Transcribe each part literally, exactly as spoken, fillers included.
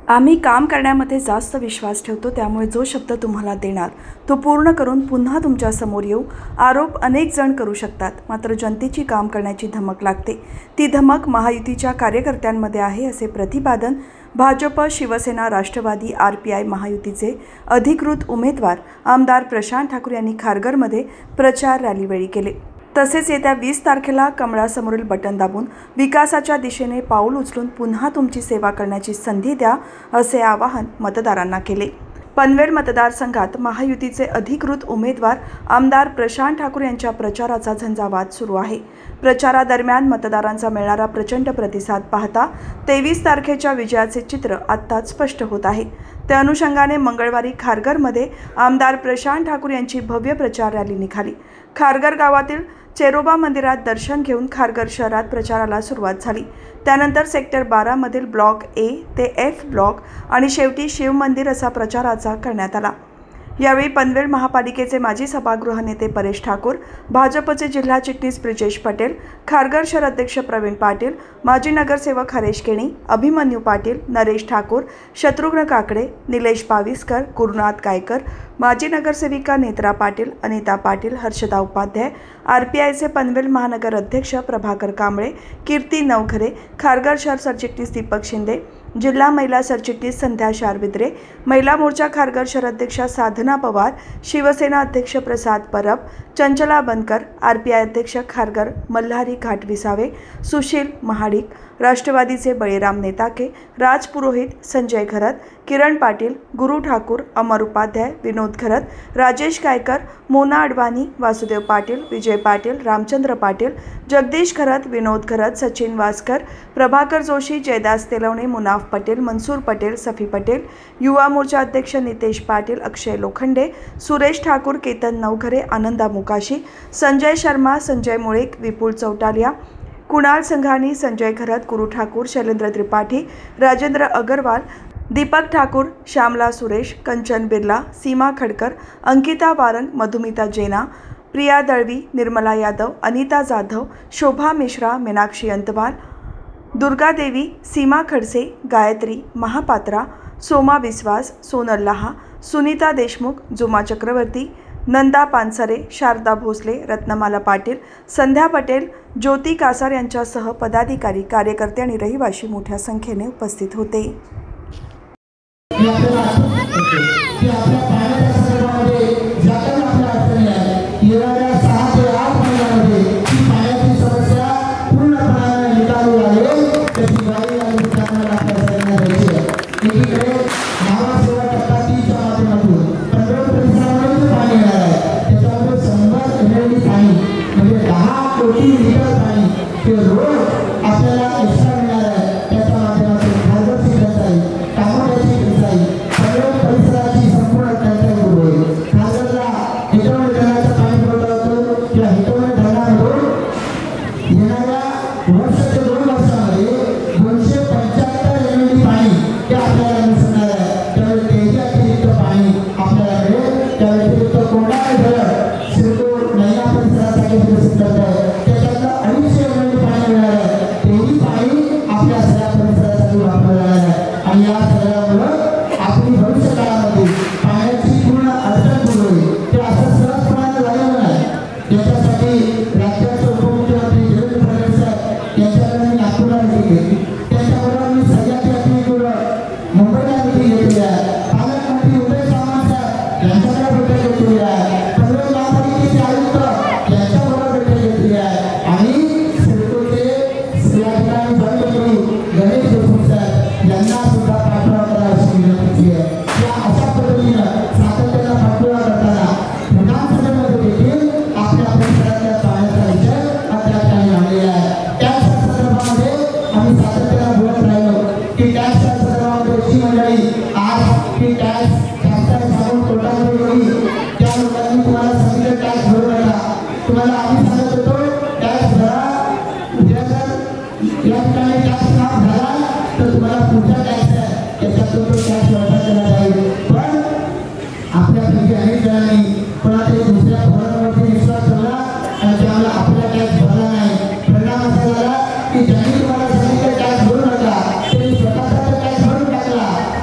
आम्ही काम करण्यामध्ये जास्त विश्वास ठेवतो, त्यामुळे जो शब्द तुम्हाला देणार तो पूर्ण करून पुन्हा तुमच्या समोर येऊ। आरोप अनेक जण करू शकतात, मात्र जनतेची काम करण्याची धमक लागते। ती धमक महायुतीच्या कार्यकर्त्यांमध्ये आहे, असे प्रतिपादन Bhajap, Shivsena, Rashtravadi, R P I महायुतीचे अधिकृत उमेदवार आमदार प्रशांत ठाकूर यांनी खारघरमध्ये प्रचार रॅलीवेळी केले। तसेच येत्या वीस तारखेला कमळासमोरील बटन दाबून विकासाच्या दिशेने पाऊल उचलून पुन्हा तुमची सेवा करण्याची संधी द्या, असे आवाहन मतदारांना केले। पनवेल मतदारसंघात महायुतीचे अधिकृत उमेदवार आमदार प्रशांत ठाकूर यांच्या प्रचाराचा झंझावात सुरू आहे। प्रचारादरम्यान मतदारांचा मिळणारा प्रचंड प्रतिसाद पाहता तेवीस तारखेच्या विजयाचे चित्र आत्ताच स्पष्ट होत आहे। त्या अनुषंगाने मंगळवारी खारघरमध्ये आमदार प्रशांत ठाकूर यांची भव्य प्रचार रॅली निघाली। खारघर गावातील चेरोबा मंदिरात दर्शन घेऊन खारघर शहरात प्रचाराला सुरुवात झाली। त्यानंतर सेक्टर बारा मधील ब्लॉक ए ते एफ ब्लॉक आणि शेवटी शिव मंदिर असा प्रचाराचा करण्यात आला। यावेळी पनवेल महापालिकेचे माजी सभागृह नेते परेश ठाकूर, भाजपचे जिल्हा चिटणीस ब्रिजेश पटेल, खारघर शहर अध्यक्ष प्रवीण पाटील, माजी नगरसेवक हरेश केणी, अभिमन्यू पाटील, नरेश ठाकूर, शत्रुघ्न काकडे, निलेश पाविस्कर, गुरुनाथ गायकर, माजी नगरसेविका नेत्रा पाटील, अनिता पाटील, हर्षदा उपाध्याय, आर पी आयचे पनवेल महानगर अध्यक्ष प्रभाकर कांबळे, कीर्ती नवघरे, खारघर शहर सरचिटणीस दीपक शिंदे, जिल्हा महिला सरचिटणीस संध्या शारविद्रे, महिला मोर्चा खारघर शहर अध्यक्षा साधना पवार, शिवसेना अध्यक्ष Prasad Parab, Chanchala Bankar, R P I अध्यक्ष खारघर मल्हारी घाटविसावे, सुशील महाडिक, राष्ट्रवादीचे बळीराम नेताके, राज पुरोहित, संजय घरत, किरण पाटील, गुरु ठाकूर, अमर उपाध्याय, विनोद घरत, राजेश गायकर, मोना अडवाणी, वासुदेव पाटील, विजय पाटील, रामचंद्र पाटील, जगदीश घरत, विनोद घरत, सचिन वासकर, प्रभाकर जोशी, जयदास तेलवणे, मुनाफ पटेल, मनसूर पटेल, सफी पटेल, युवा मोर्चा अध्यक्ष नितेश पाटील, अक्षय लोखंडे, सुरेश ठाकूर, केतन नवघरे, आनंदा मुकाशी, संजय शर्मा, संजय मुळेक, विपुल चौटालिया, कुणाल संघानी, संजय घरत, गुरु ठाकूर, शैलेंद्र त्रिपाठी, राजेंद्र अगरवाल, दीपक ठाकूर, श्यामला सुरेश, कंचन बिर्ला, सीमा खडकर, अंकिता वारन, मधुमिता जेना, प्रिया दळवी, निर्मला यादव, अनिता जाधव, शोभा मिश्रा, मीनाक्षी अंतवाल, दुर्गा देवी, सीमा खडसे, गायत्री महापात्रा, सोमा विश्वास, सोनल लहा, सुनीता देशमुख, जुमा चक्रवर्ती, नंदा पानसरे, शारदा भोसले, रत्नमाला पाटील, संध्या पटेल, ज्योती कासार यांच्यासह पदाधिकारी, कार्यकर्ते आणि रहिवासी मोठ्या संख्येने उपस्थित होते।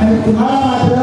आणि तुम्हाला मात्र